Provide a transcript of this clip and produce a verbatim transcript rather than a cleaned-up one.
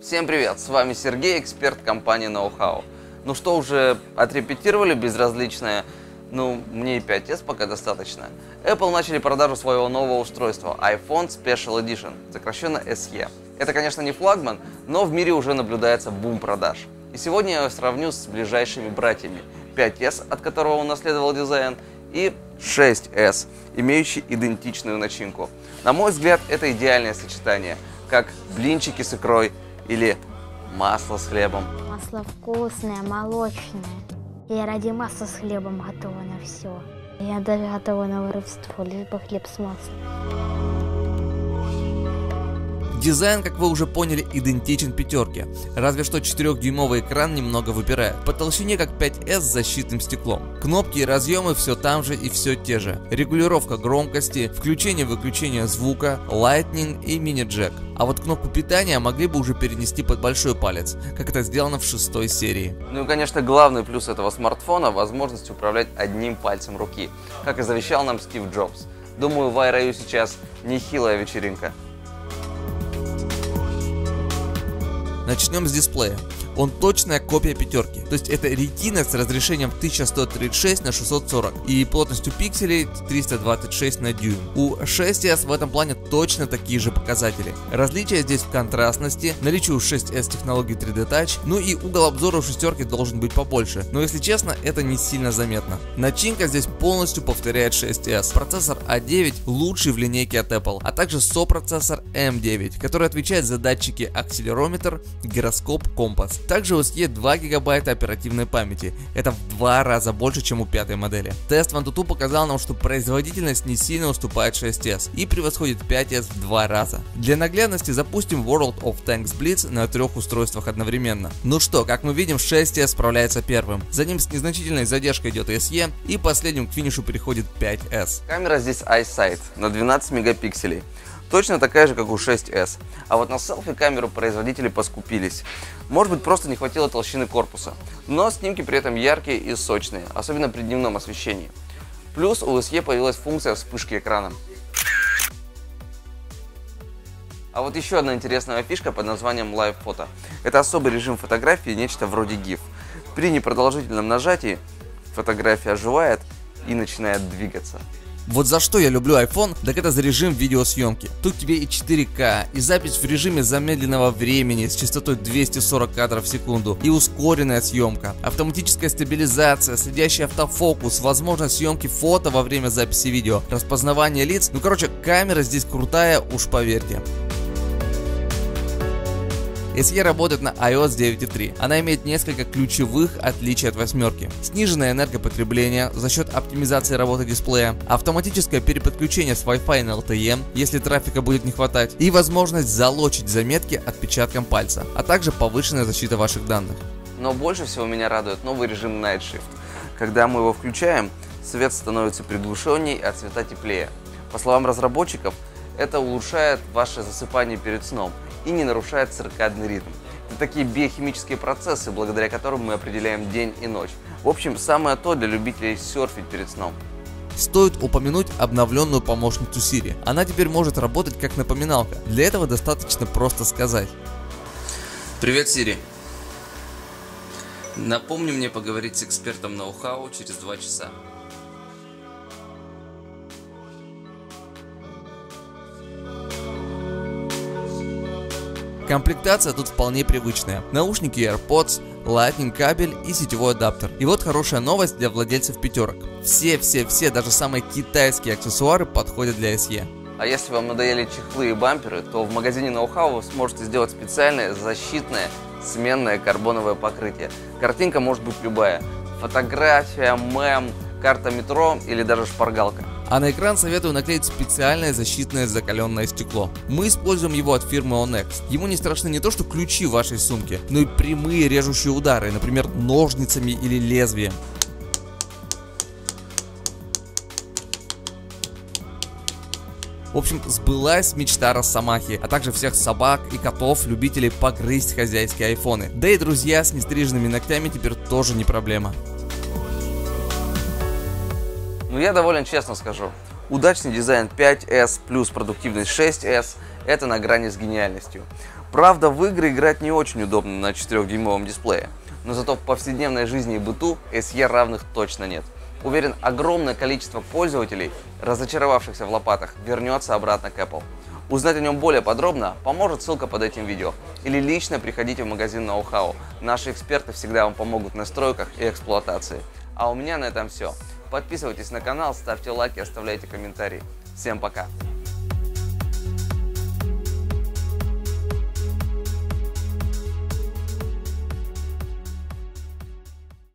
Всем привет, с вами Сергей, эксперт компании Know-How. Ну что, уже отрепетировали безразличное? Ну, мне и пять эс пока достаточно. Apple начали продажу своего нового устройства iPhone Special Edition, сокращенно эс и. Это, конечно, не флагман, но в мире уже наблюдается бум продаж. И сегодня я его сравню с ближайшими братьями пять эс, от которого он унаследовал дизайн, и шесть эс, имеющий идентичную начинку. На мой взгляд, это идеальное сочетание, как блинчики с икрой или масло с хлебом. Масло вкусное, молочное. Я ради масла с хлебом готова на все. Я даже готова на воровство, лишь бы хлеб с маслом. Дизайн, как вы уже поняли, идентичен пятерке, разве что четырёхдюймовый экран немного выпирает, по толщине как пять эс с защитным стеклом. Кнопки и разъемы все там же и все те же. Регулировка громкости, включение-выключение звука, Lightning и мини-джек. А вот кнопку питания могли бы уже перенести под большой палец, как это сделано в шестой серии. Ну и, конечно, главный плюс этого смартфона – возможность управлять одним пальцем руки, как и завещал нам Стив Джобс. Думаю, в iRayu сейчас нехилая вечеринка. Начнем с дисплея. Он точная копия пятерки, то есть это Retina с разрешением тысяча сто тридцать шесть на шестьсот сорок и плотностью пикселей триста двадцать шесть на дюйм. У шесть эс в этом плане точно такие же показатели. Различия здесь в контрастности, наличии у шесть эс технологии три дэ Touch, ну и угол обзора у шестерки должен быть побольше, но если честно, это не сильно заметно. Начинка здесь полностью повторяет шесть эс. Процессор а девять лучший в линейке от Apple, а также сопроцессор эм девять, который отвечает за датчики акселерометр, гироскоп, компас. Также у эс и два гигабайта оперативной памяти, это в два раза больше, чем у пятой модели. Тест в Antutu показал нам, что производительность не сильно уступает шесть эс и превосходит пять эс в два раза. Для наглядности запустим World of Tanks Blitz на трех устройствах одновременно. Ну что, как мы видим, шесть эс справляется первым, за ним с незначительной задержкой идет эс и, и последним к финишу переходит пять эс. Камера здесь iSight на двенадцать мегапикселей. Точно такая же, как у шесть эс. А вот на селфи-камеру производители поскупились. Может быть, просто не хватило толщины корпуса. Но снимки при этом яркие и сочные, особенно при дневном освещении. Плюс у эс и появилась функция вспышки экрана. А вот еще одна интересная фишка под названием Live Photo. Это особый режим фотографии, нечто вроде гиф. При непродолжительном нажатии фотография оживает и начинает двигаться. Вот за что я люблю iPhone, так это за режим видеосъемки. Тут тебе и четыре ка, и запись в режиме замедленного времени с частотой двести сорок кадров в секунду, и ускоренная съемка, автоматическая стабилизация, следящий автофокус, возможность съемки фото во время записи видео, распознавание лиц. Ну короче, камера здесь крутая, уж поверьте. эс и работает на ай о эс девять точка три. Она имеет несколько ключевых отличий от восьмерки. Сниженное энергопотребление за счет оптимизации работы дисплея, автоматическое переподключение с Wi-Fi на эл ти и, если трафика будет не хватать, и возможность залочить заметки отпечатком пальца, а также повышенная защита ваших данных. Но больше всего меня радует новый режим Night Shift. Когда мы его включаем, свет становится приглушеннее, а цвета теплее. По словам разработчиков, это улучшает ваше засыпание перед сном и не нарушает циркадный ритм. Это такие биохимические процессы, благодаря которым мы определяем день и ночь. В общем, самое то для любителей серфить перед сном. Стоит упомянуть обновленную помощницу Siri. Она теперь может работать как напоминалка. Для этого достаточно просто сказать: Привет, Siri. Напомни мне поговорить с экспертом Know-How через два часа. Комплектация тут вполне привычная. Наушники AirPods, Lightning кабель и сетевой адаптер. И вот хорошая новость для владельцев пятерок. Все-все-все, даже самые китайские аксессуары подходят для эс и. А если вам надоели чехлы и бамперы, то в магазине Know-How вы сможете сделать специальное защитное сменное карбоновое покрытие. Картинка может быть любая. Фотография, мем, карта метро или даже шпаргалка. А на экран советую наклеить специальное защитное закаленное стекло. Мы используем его от фирмы Onyx. Ему не страшны не то что ключи в вашей сумке, но и прямые режущие удары, например, ножницами или лезвием. В общем, сбылась мечта Росомахи, а также всех собак и котов, любителей погрызть хозяйские айфоны. Да и друзья с нестриженными ногтями теперь тоже не проблема. Ну, я доволен, честно скажу. Удачный дизайн пять эс плюс продуктивность шесть эс – это на грани с гениальностью. Правда, в игры играть не очень удобно на четырёхдюймовом дисплее, но зато в повседневной жизни и быту эс и равных точно нет. Уверен, огромное количество пользователей, разочаровавшихся в лопатах, вернется обратно к Apple. Узнать о нем более подробно поможет ссылка под этим видео. Или лично приходите в магазин ноу-хау. Наши эксперты всегда вам помогут в настройках и эксплуатации. А у меня на этом все. Подписывайтесь на канал, ставьте лайки, оставляйте комментарии. Всем пока!